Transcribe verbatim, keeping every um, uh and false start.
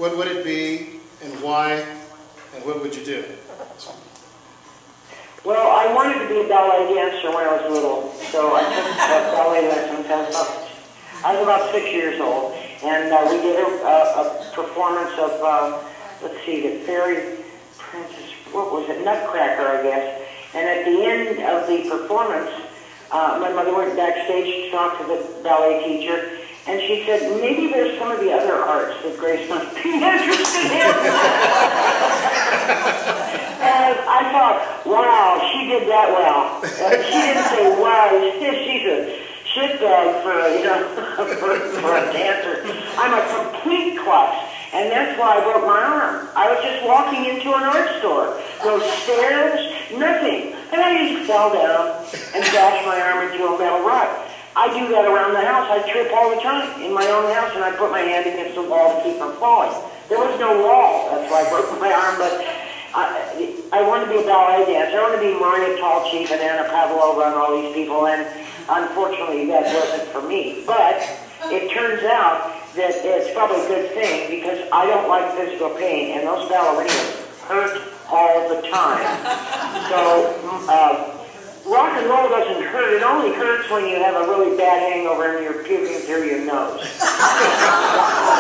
what would it be, and why, and what would you do? Well, I wanted to be a ballet dancer when I was little, so I took uh, ballet lessons. I was about, I was about six years old, and uh, we did a, a, a performance of, uh, let's see, the Fairy Princess, what was it, Nutcracker, I guess. And at the end of the performance, uh, my mother went backstage to talk to the ballet teacher, and she said, maybe there's some of the other arts that Grace might be interested in. And I thought, wow, she did that well. Uh, she didn't say, wow, she's a shitbag for, you know, for, for a dancer. I'm a complete klutz, and that's why I broke my arm. I was just walking into an art store. No stairs, nothing. And I just fell down and bashed my arm into a metal rod. I do that around the house. I trip all the time in my own house, and I put my hand against the wall to keep from falling. There was no wall. That's why I broke my arm, but I, I want to be a ballet dancer. I want to be Maria Tallchief and Anna Pavlova and all these people, and unfortunately that wasn't for me. But it turns out that it's probably a good thing because I don't like physical pain, and those ballerinas hurt all the time. So uh, rock and roll doesn't hurt. It only hurts when you have a really bad hangover and you're puking through your nose.